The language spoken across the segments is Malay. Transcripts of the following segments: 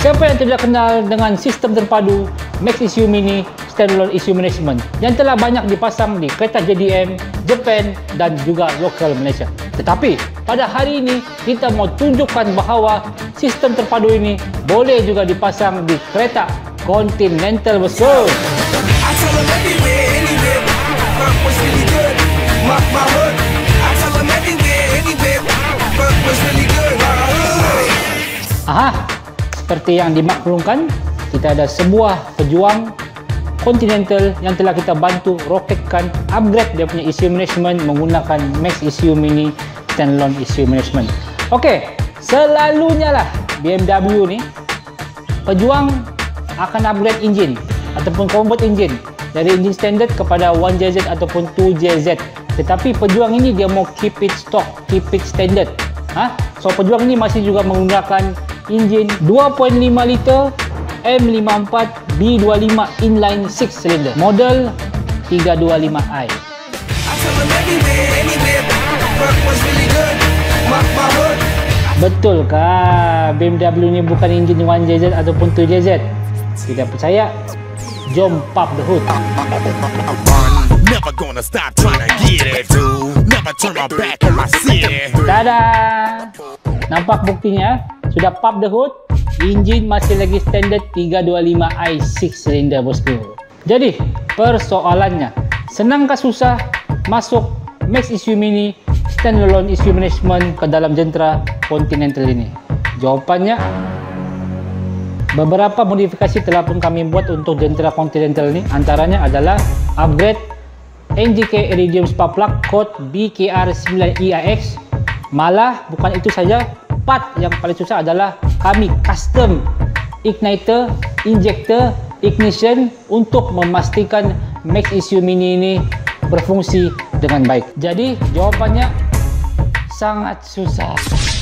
Siapa yang tidak kenal dengan sistem terpadu Max ECU Mini Standalone ECU Management yang telah banyak dipasang di kereta JDM, Japan dan juga lokal Malaysia. Tetapi pada hari ini kita mau tunjukkan bahawa sistem terpadu ini boleh juga dipasang di kereta Continental, bosku. Aha, seperti yang dimaklumkan, kita ada sebuah pejuang Continental yang telah kita bantu roketkan, upgrade dia punya ECU management menggunakan Max ECU Mini Standalone ECU Management. Okey, selalunya lah BMW ni pejuang akan upgrade engine ataupun convert engine dari engine standard kepada 1JZ ataupun 2JZ. Tetapi pejuang ini dia mau keep it stock, keep it standard. So pejuang ini masih juga menggunakan engine 2.5 liter M54 B25 inline 6 cylinder model 325i. Betulkah BMW ni bukan engine 1JZ ataupun 2JZ? Tidak percaya? Jom pop the hood. Tada! Nampak buktinya? Sudah pop the hood, engine masih lagi standard 325i 6 cylinder, bosku. Jadi, persoalannya, senangkah susah masuk Max ECU Mini Standalone ECU Management ke dalam jentera Continental ini? Jawapannya, beberapa modifikasi telah pun kami buat untuk jentera Continental ini. Antaranya adalah upgrade NGK Iridium Spark Plug code BKR9EIX. Malah bukan itu saja, part yang paling susah adalah kami custom igniter, injector, ignition untuk memastikan Max ECU Mini ini berfungsi dengan baik. Jadi jawapannya sangat susah.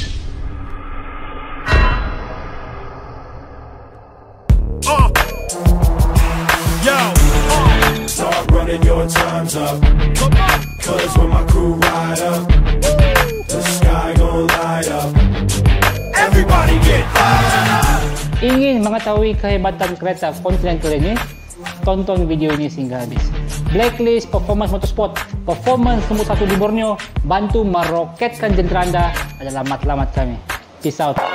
Start running your times up, cause when my crew ride up, the sky gon' light up. Everybody get high. Ingin mengetahui kehebatan kereta Continental ini? Tonton video ini sehingga habis. Blacklist Performance Motorsport, performance nombor 1 di Borneo, bantu meroketkan jentera anda adalah matlamat kami. Peace out.